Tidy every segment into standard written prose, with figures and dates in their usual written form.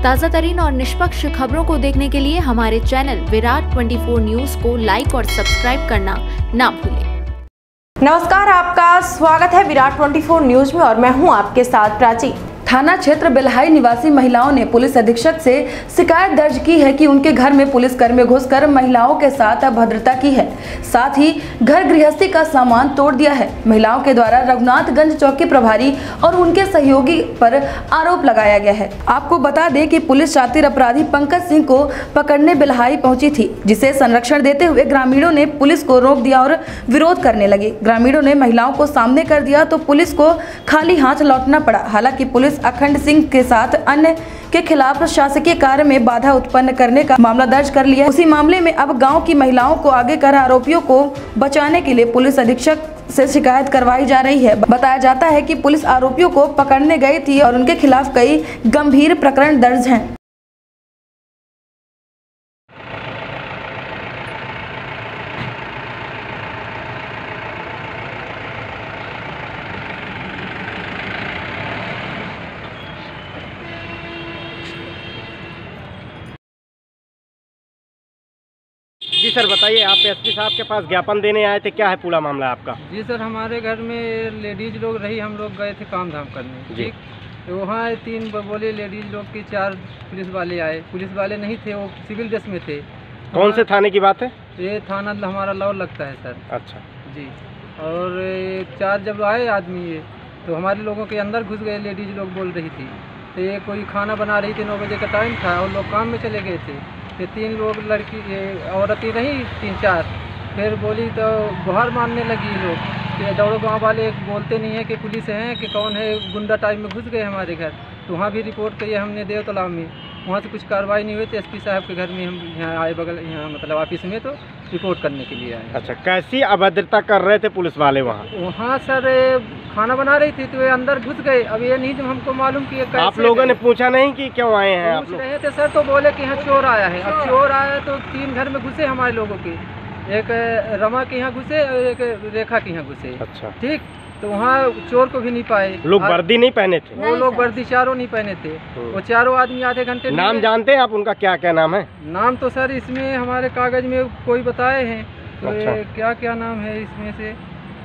ताज़ा तरीन और निष्पक्ष खबरों को देखने के लिए हमारे चैनल विराट 24 न्यूज को लाइक और सब्सक्राइब करना ना भूलें। नमस्कार, आपका स्वागत है विराट 24 न्यूज में और मैं हूं आपके साथ प्राची। थाना क्षेत्र बेल्हाई निवासी महिलाओं ने पुलिस अधीक्षक से शिकायत दर्ज की है कि उनके घर में पुलिसकर्मी में घुसकर महिलाओं के साथ अभद्रता की है, साथ ही घर गृहस्थी का सामान तोड़ दिया है। महिलाओं के द्वारा रघुनाथगंज चौकी प्रभारी और उनके सहयोगी पर आरोप लगाया गया है। आपको बता दें कि पुलिस शातिर अपराधी पंकज सिंह को पकड़ने बेल्हाई पहुंची थी, जिसे संरक्षण देते हुए ग्रामीणों ने पुलिस को रोक दिया और विरोध करने लगे। ग्रामीणों ने महिलाओं को सामने कर दिया तो पुलिस को खाली हाथ लौटना पड़ा। हालांकि पुलिस अखंड सिंह के साथ अन्य के खिलाफ शासकीय कार्य में बाधा उत्पन्न करने का मामला दर्ज कर लिया। उसी मामले में अब गांव की महिलाओं को आगे कर आरोपियों को बचाने के लिए पुलिस अधीक्षक से शिकायत करवाई जा रही है। बताया जाता है कि पुलिस आरोपियों को पकड़ने गई थी और उनके खिलाफ कई गंभीर प्रकरण दर्ज हैं। जी सर, बताइए, आप एसपी साहब के पास ज्ञापन देने आए थे, क्या है पूरा मामला आपका? जी सर, हमारे घर में लेडीज लोग रही, हम लोग गए थे काम धाम करने। ठीक, तो वहाँ 3 बोले लेडीज लोग की 4 पुलिस वाले आए। पुलिस वाले नहीं थे, वो सिविल ड्रेस में थे। कौन से थाने की बात है? ये थाना हमारा लौर लगता है सर। अच्छा जी। और 4 जब आए आदमी ये, तो हमारे लोगों के अंदर घुस गए। लेडीज लोग बोल रही थी, तो ये कोई खाना बना रही थी, 9 बजे का टाइम था और लोग काम में चले गए थे। ये 3 लोग लड़की औरतें रही 3-4, फिर बोली तो गुहार मारने लगी लोग कि दौड़ो। गाँव वाले बोलते नहीं है कि पुलिस है कि कौन है, गुंडा टाइम में घुस गए हमारे घर। तो वहाँ भी रिपोर्ट करिए हमने देव तालाब में, वहाँ से कुछ कार्रवाई नहीं हुई। तो एसपी साहब के घर में हम यहाँ आए, बगल यहाँ मतलब ऑफिस में, तो रिपोर्ट करने के लिए आए। अच्छा, कैसी अभद्रता कर रहे थे पुलिस वाले वहाँ? वहाँ सर खाना बना रही थी तो वे अंदर घुस गए। अब ये नहीं जो हमको मालूम कि आप लोगों ने पूछा नहीं कि क्यों आए हैं आप लोग? पूछ रहे थे सर, तो बोले कि यहाँ चोर आया है। अब चोर आया तो 3 घर में घुसे हमारे लोगों के, एक रमा के यहाँ घुसे और एक रेखा के यहाँ घुसे। अच्छा, ठीक, तो वहाँ चोर को भी नहीं पाए। लोग वर्दी नहीं पहने थे? वो लोग वर्दी चारों नहीं पहने थे। वो चारों आदमी आधे घंटे। नाम जानते हैं आप उनका? क्या क्या नाम है? नाम तो सर इसमें हमारे कागज में कोई बताए हैं, तो अच्छा। क्या क्या नाम है इसमें से?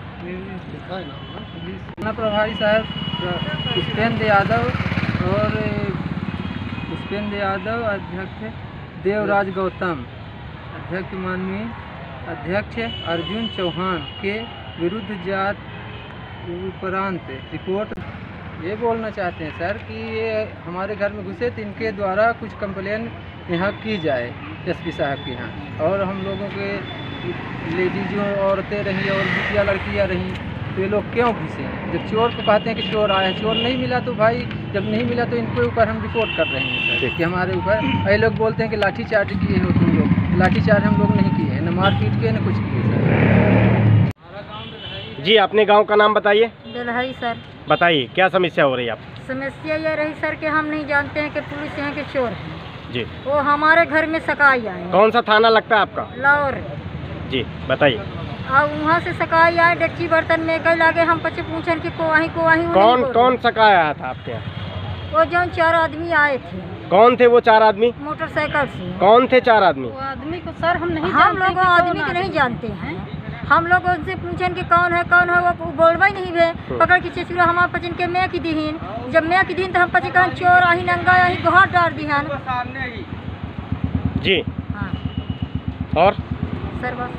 थाना प्रभारी साहब पुष्पेंद्र यादव और पुष्पेंद्र यादव, अध्यक्ष देवराज गौतम, अध्यक्ष माननीय अध्यक्ष अर्जुन चौहान के विरुद्ध जांच उपरांत रिपोर्ट। ये बोलना चाहते हैं सर कि ये हमारे घर में घुसे तो इनके द्वारा कुछ कंप्लेन यहाँ की जाए एसपी साहब के यहाँ। और हम लोगों के लेडीजों औरतें रहीं और बिटिया लड़कियाँ रहीं, तो ये लोग क्यों घुसे? जब चोर को कहते हैं कि चोर आया, चोर नहीं मिला तो भाई, जब नहीं मिला तो इनके ऊपर हम रिपोर्ट कर रहे हैं सर कि हमारे ऊपर। ये लोग बोलते हैं कि लाठीचार्ज किए हो तुम लोग। लाठीचार्ज हम लोग नहीं किए हैं, न मारपीट किए न कुछ किए। जी, अपने गांव का नाम बताइए। बेल्हाई सर। बताइए, क्या समस्या हो रही है आपको? समस्या ये रही सर कि हम नहीं जानते हैं कि पुलिस यहाँ के चोर हैं। जी। वो हमारे घर में सकाई आए। कौन सा थाना लगता है आपका? लौर। जी, बताइए। अब वहाँ से सकाई आए, डेक्ची बर्तन में कई लागे। हम पचे पूछन कि को वहीं कौन सकाई आया था आपके यहाँ? वो जो 4 आदमी आए थे। कौन थे वो 4 आदमी? मोटरसाइकिल से। कौन थे 4 आदमी? वो आदमी को सर हम नहीं, हम लोग आदमी को नहीं जानते हैं। हम लोग उनसे पूछन कि कौन है वो बोलवा ही नहीं भे। पकड़ के चेचुरा हमारे पचन के मैं की दीन, जब मैं की दीन तो हम पचे कहा चोर आही नंगा आही गुहार डाल दीहन। जी। हाँ। और सर बस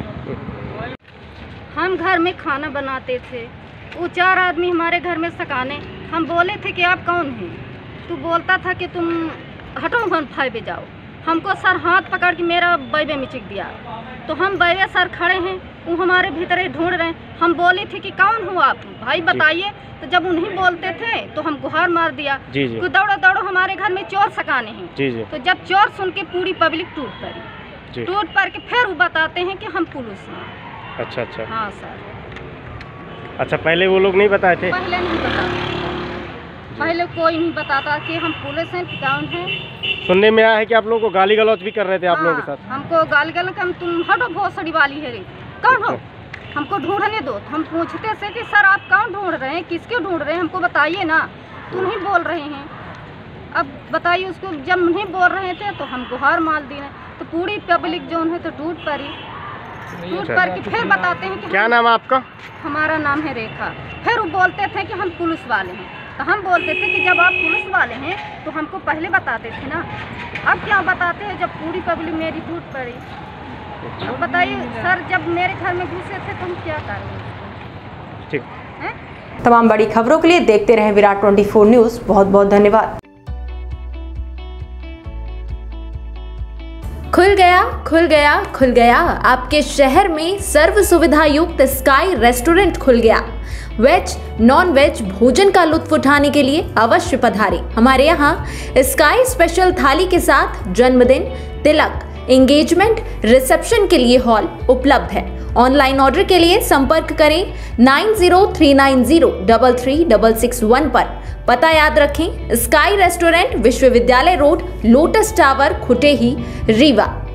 हम घर में खाना बनाते थे, वो 4 आदमी हमारे घर में सकाने। हम बोले थे कि आप कौन हैं? तो बोलता था कि तुम हटो हम फाइबे जाओ। हमको सर हाथ पकड़ के मेरा बैबे में चिक दिया। तो हम बैबे सर खड़े हैं, वो हमारे भीतर ढूंढ रहे हैं। हम बोले थे कि कौन हो आप भाई बताइए। तो जब उन्हीं बोलते थे तो हम गुहार मार दिया। तो दौड़ो दौड़ो हमारे घर में चोर सकाने हैं। तो जब चोर सुन के पूरी पब्लिक टूट पड़ी। टूट पड़ के फिर वो बताते हैं कि हम पुलिस हैं। अच्छा अच्छा। हाँ सर। अच्छा, पहले वो लोग नहीं बताए थे? पहले नहीं बताते, पहले कोई नहीं बताता कि हम पुलिस हैं कौन हैं। सुनने में आया है कि आप लोगों को गाली गलौज भी कर रहे थे आप लोगों के साथ? हमको गाली गलौज, हम तुम हटो भोसड़ी वाली है रे, कौन हो? हमको ढूंढने दो। हम पूछते थे कि सर आप कौन ढूंढ रहे हैं, किसके ढूंढ रहे हैं, हमको बताइए ना। तुम ही बोल रहे हैं। अब बताइए, उसको जब नहीं बोल रहे थे तो हम गुहार मार दी रहे, तो पूरी पब्लिक जो है तो टूट पड़ी। टूट पड़ के फिर बताते हैं कि क्या नाम है आपका? हमारा नाम है रेखा। फिर वो बोलते थे कि हम पुलिस वाले हैं, तो हम बोलते थे कि जब आप पुलिस वाले हैं तो हमको पहले बताते थे ना, अब क्या बताते हैं जब पूरी पब्लिक मेरी टूट पड़ी। अब बताइए सर, जब मेरे घर में घुसे थे तो हम क्या करें? ठीक है। तमाम बड़ी खबरों के लिए देखते रहें विराट 24 न्यूज़। बहुत बहुत धन्यवाद। खुल गया खुल गया खुल गया, आपके शहर में सर्व सुविधा युक्त स्काई रेस्टोरेंट खुल गया। वेज नॉन वेज भोजन का लुत्फ उठाने के लिए अवश्य पधारें। हमारे यहाँ स्काई स्पेशल थाली के साथ जन्मदिन, तिलक, एंगेजमेंट, रिसेप्शन के लिए हॉल उपलब्ध है। ऑनलाइन ऑर्डर के लिए संपर्क करें 9039033661 पर। पता याद रखें, स्काई रेस्टोरेंट, विश्वविद्यालय road, lotus tower, Khutehi, Rewa.